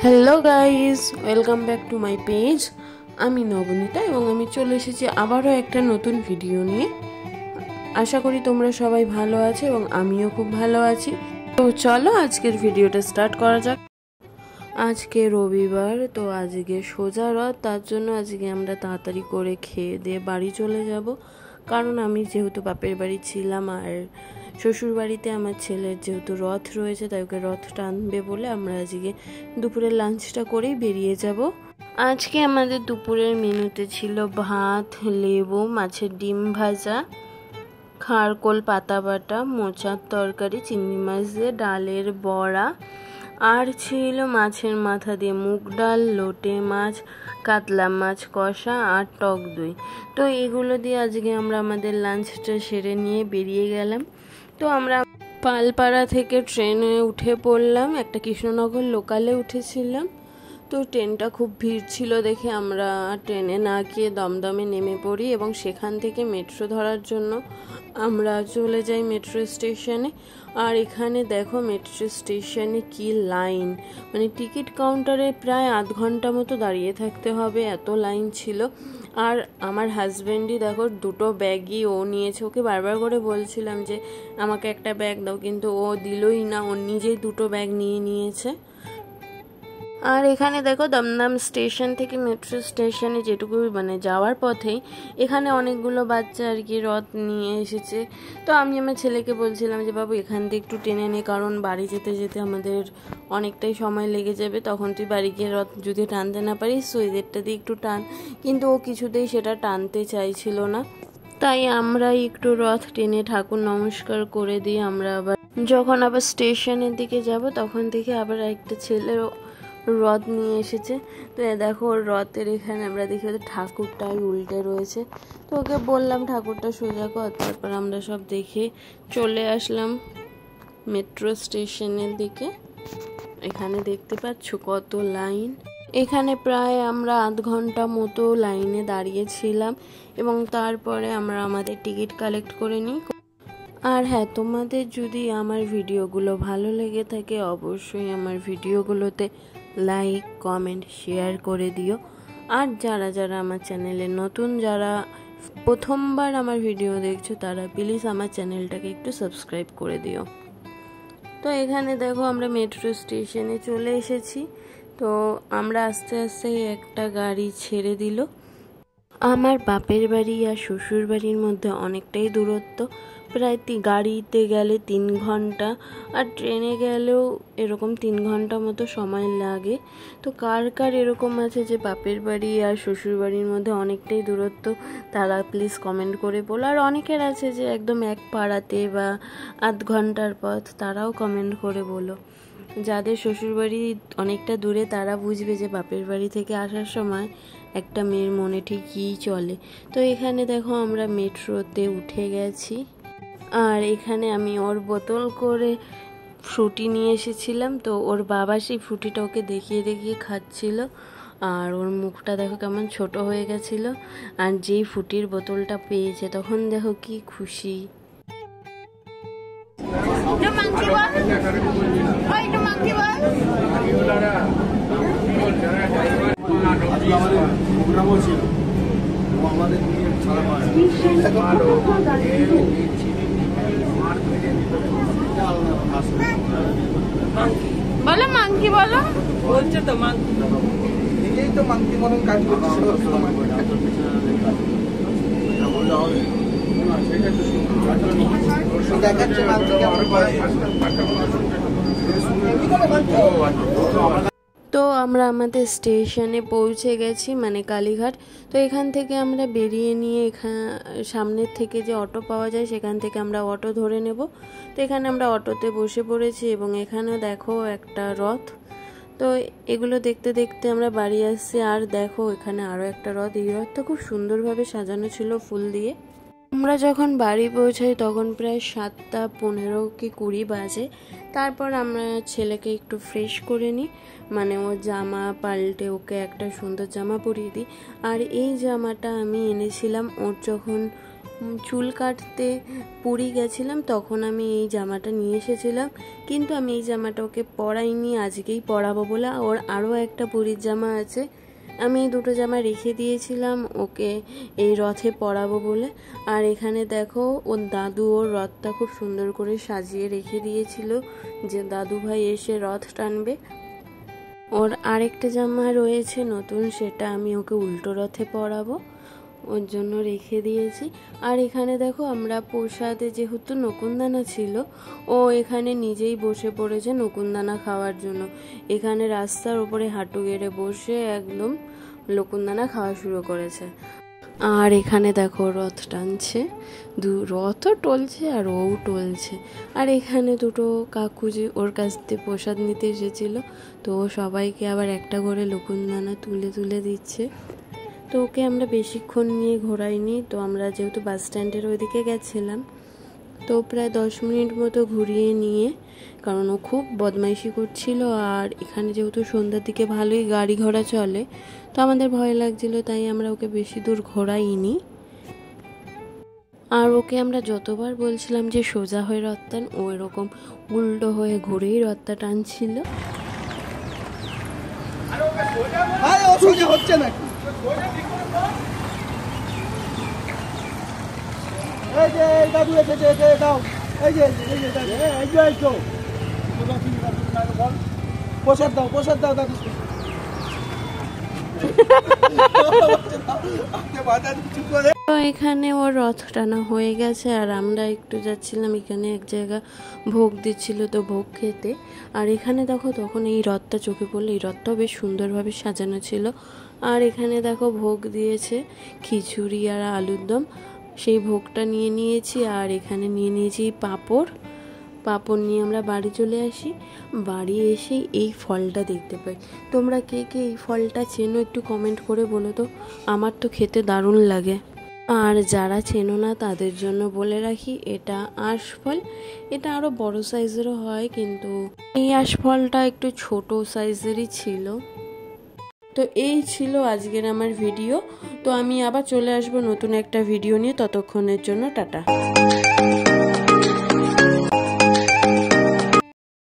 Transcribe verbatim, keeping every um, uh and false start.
Hello guys, welcome back to my page. আমি নবনীতা এবং আমি চলে এসেছি আবারও একটা নতুন ভিডিও নিয়ে। আশা করি তোমরা সবাই ভালো আছো এবং আমিও খুব ভালো আছি। তো চলো আজকের ভিডিওটা স্টার্ট করা যাক। আজকে রবিবার, তো আজকে সোজা রথ, তার জন্য আজকে আমরা তাড়াতাড়ি করে খেয়ে দিয়ে বাড়ি চলে যাব। কারণ আমি যেহেতু বাপের বাড়ি ছিলাম আর শ্বশুর বাড়িতে আমার ছেলের যেহেতু রথ রয়েছে, তাই ওকে রথ টানবে বলে আমরা আজকে দুপুরের লাঞ্চটা করেই বেরিয়ে যাব। আজকে আমাদের দুপুরের মেনুতে ছিল ভাত, লেবু, মাছের ডিম ভাজা, খারকোল পাতা বাটা, মোচার তরকারি, চিংড়ি মাছ দিয়ে ডালের বড়া, আর ছিল মাছের মাথা দিয়ে মুগ ডাল, লোটে মাছ, কাতলা মাছ কষা আর টক দই। তো এগুলো দিয়ে আজকে আমরা আমাদের লাঞ্চটা সেরে নিয়ে বেরিয়ে গেলাম। তো আমরা পালপাড়া থেকে ট্রেনে উঠে পড়লাম, একটা কৃষ্ণনগর লোকালে উঠেছিলাম। তো ট্রেনটা খুব ভিড় ছিল দেখে আমরা ট্রেনে না গিয়ে দমদমে নেমে পড়ি এবং সেখান থেকে মেট্রো ধরার জন্য আমরা চলে যাই মেট্রো স্টেশনে। আর এখানে দেখো মেট্রো স্টেশনে কি লাইন, মানে টিকিট কাউন্টারে প্রায় আধ ঘন্টা মতো দাঁড়িয়ে থাকতে হবে, এত লাইন ছিল। আর আমার হাজব্যান্ডই দেখো দুটো ব্যাগই ও নিয়েছে, ওকে বারবার করে বলছিলাম যে আমাকে একটা ব্যাগ দাও, কিন্তু ও দিলই না, ও নিজেই দুটো ব্যাগ নিয়ে নিয়েছে। আর এখানে দেখো দমদম স্টেশন থেকে মেট্রো স্টেশনে যেটুকু মানে যাওয়ার পথেই এখানে অনেকগুলো বাচ্চা আর কি রথ নিয়ে এসেছে। তো আমি আমার ছেলেকে বলছিলাম যে বাবু এখান থেকে একটু টেনে নে, কারণ বাড়ি যেতে যেতে আমাদের অনেকটাই সময় লেগে যাবে, তখন তুই বাড়ি গিয়ে রথ যদি টানতে না পারিস তো এদেরটা দিয়ে একটু টান। কিন্তু ও কিছুতেই সেটা টানতে চাইছিল না, তাই আমরা একটু রথ টেনে ঠাকুর নমস্কার করে দিয়ে আমরা আবার যখন আবার স্টেশনের দিকে যাব তখন থেকে আবার একটা ছেলের রথ নিয়ে এসেছে। তো দেখো ওর রথের এখানে আমরা দেখি ওদের ঠাকুরটা উল্টে রয়েছে, তো ওকে বললাম ঠাকুরটা সোজা কর। তারপর আমরা সব দেখে চলে আসলাম মেট্রো স্টেশনের দিকে। এখানে দেখতে পাচ্ছ কত লাইন, এখানে প্রায় আমরা আধ ঘন্টা মতো লাইনে দাঁড়িয়েছিলাম এবং তারপরে আমরা আমাদের টিকিট কালেক্ট করে নিই। আর হ্যাঁ, তোমাদের যদি আমার ভিডিওগুলো ভালো লেগে থাকে অবশ্যই আমার ভিডিওগুলোতে লাইক, কমেন্ট, শেয়ার করে দিও। আর যারা যারা আমার চ্যানেলে নতুন, যারা প্রথমবার আমার ভিডিও দেখছো, তারা প্লিজ আমার চ্যানেলটাকে একটু সাবস্ক্রাইব করে দিও। তো এখানে দেখো আমরা মেট্রো স্টেশনে চলে এসেছি। তো আমরা আস্তে আস্তে একটা গাড়ি ছেড়ে দিল। আমার বাপের বাড়ি আর শ্বশুর বাড়ির মধ্যে অনেকটাই দূরত্ব, প্রায় গাড়িতে গেলে তিন ঘন্টা আর ট্রেনে গেলেও এরকম তিন ঘন্টা মতো সময় লাগে। তো কার কার এরকম আছে যে বাপের বাড়ি আর শ্বশুর বাড়ির মধ্যে অনেকটাই দূরত্ব, তারা প্লিজ কমেন্ট করে বলো। আর অনেকের আছে যে একদম এক পাড়াতে বা আধ ঘন্টার পথ, তারাও কমেন্ট করে বলো। যাদের শ্বশুরবাড়ি অনেকটা দূরে তারা বুঝবে যে বাপের বাড়ি থেকে আসার সময় একটা মেয়ের মনে ঠিক কী চলে। তো এখানে দেখো আমরা মেট্রোতে উঠে গেছি, আর এখানে আমি ওর বোতল করে ফ্রুটি নিয়ে এসেছিলাম। তো ওর বাবা সেই ফ্রুটিটা ওকে দেখিয়ে দেখিয়ে খাচ্ছিল, আর ওর মুখটা দেখো কেমন ছোট হয়ে গেছিলো। আর যেই ফ্রুটির বোতলটা পেয়েছে তখন দেখো কি খুশি। বলো মাংকি, বলো বলছে তো মাংকি, নিজেই তো মাংকি মতন কাজ করছে। তো আমরা আমাদের স্টেশনে পৌঁছে গেছি, মানে কালীঘাট। তো এখান থেকে আমরা বেরিয়ে নিয়ে এখানে সামনের থেকে যে অটো পাওয়া যায় সেখান থেকে আমরা অটো ধরে নেব। তো এখানে আমরা অটোতে বসে পড়েছি এবং এখানে দেখো একটা রথ। তো এগুলো দেখতে দেখতে আমরা বাড়ি আসছি। আর দেখো এখানে আরও একটা রথ, এই রথটা খুব সুন্দরভাবে সাজানো ছিল ফুল দিয়ে। আমরা যখন বাড়ি পৌঁছাই তখন প্রায় সাতটা পনেরো কি কুড়ি বাজে। তারপর আমরা ছেলেকে একটু ফ্রেশ করে নিই, মানে ও জামা পাল্টে ওকে একটা সুন্দর জামা পরিয়ে দিই। আর এই জামাটা আমি এনেছিলাম ওর যখন চুল কাটতে পুরী গেছিলাম, তখন আমি এই জামাটা নিয়ে এসেছিলাম, কিন্তু আমি এই জামাটা ওকে পরাইনি, আজকেই পরাবো বলে। ওর আরও একটা পুরীর জামা আছে, আমি এই দুটো জামা রেখে দিয়েছিলাম ওকে এই রথে পরাবো বলে। আর এখানে দেখো ওর দাদু ওর রথটা খুব সুন্দর করে সাজিয়ে রেখে দিয়েছিল, যে দাদু ভাই এসে রথ টানবে। ওর আরেকটা জামা রয়েছে নতুন, সেটা আমি ওকে উল্টো রথে পরাবো, ওর জন্য রেখে দিয়েছি। আর এখানে দেখো আমরা প্রসাদে যেহেতু নকুনদানা ছিল, ও এখানে নিজেই বসে পড়েছে নকুনদানা খাওয়ার জন্য। এখানে রাস্তার উপরে হাঁটু গেড়ে বসে একদম নকুনদানা খাওয়া শুরু করেছে। আর এখানে দেখো রথ টানছে, দু রথও টলছে আর ও টলছে। আর এখানে দুটো কাকু যে ওর কাছ থেকে প্রসাদ নিতে এসেছিল, তো সবাইকে আবার একটা করে নকুনদানা তুলে তুলে দিচ্ছে। তো ওকে আমরা বেশিক্ষণ নিয়ে ঘোরাইনি, তো আমরা যেহেতু বাস স্ট্যান্ডের ওইদিকে গেছিলাম, তো প্রায় দশ মিনিট মতো ঘুরিয়ে নিয়ে, কারণ ও খুব বদমাইশি করছিল। আর এখানে যেহেতু সন্ধ্যার দিকে ভালোই গাড়ি ঘোড়া চলে, তো আমাদের ভয় লাগছিল, তাই আমরা ওকে বেশি দূর ঘোরাইনি। আর ওকে আমরা যতবার বলছিলাম যে সোজা হয়ে রথ টান, ও এরকম উল্টো হয়ে ঘুরেই রথটা টানছিল। হচ্ছে না এই যে দাদু এসেছে, দাও এই যে এই যে দাদু, এই যে এই তো প্রসাদ দাও, প্রসাদ দাও দাদু। তো এখানে ওর রথ টানা হয়ে গেছে, আর আমরা একটু যাচ্ছিলাম, এখানে এক জায়গা ভোগ দিচ্ছিল, তো ভোগ খেতে। আর এখানে দেখো তখন এই রথটা চোখে পড়লো, এই রথটাও বেশ সুন্দরভাবে সাজানো ছিল। আর এখানে দেখো ভোগ দিয়েছে খিচুড়ি আর আলুর দম, সেই ভোগটা নিয়ে নিয়েছি। আর এখানে নিয়ে নিয়েছি পাঁপড়, পাঁপড় নিয়ে আমরা বাড়ি চলে আসি। বাড়ি এসেই এই ফলটা দেখতে পাই। তোমরা কে কে এই ফলটা চেনো একটু কমেন্ট করে বলো তো, আমার তো খেতে দারুণ লাগে। আর যারা চেনো না তাদের জন্য বলে রাখি, এটা আঁশফল, এটা আরও বড় সাইজেরও হয়, কিন্তু এই আঁশফলটা একটু ছোট সাইজেরই ছিল। তো এই ছিল আজকের আমার ভিডিও, তো আমি আবার চলে আসবো নতুন একটা ভিডিও নিয়ে, ততক্ষণের জন্য টাটা।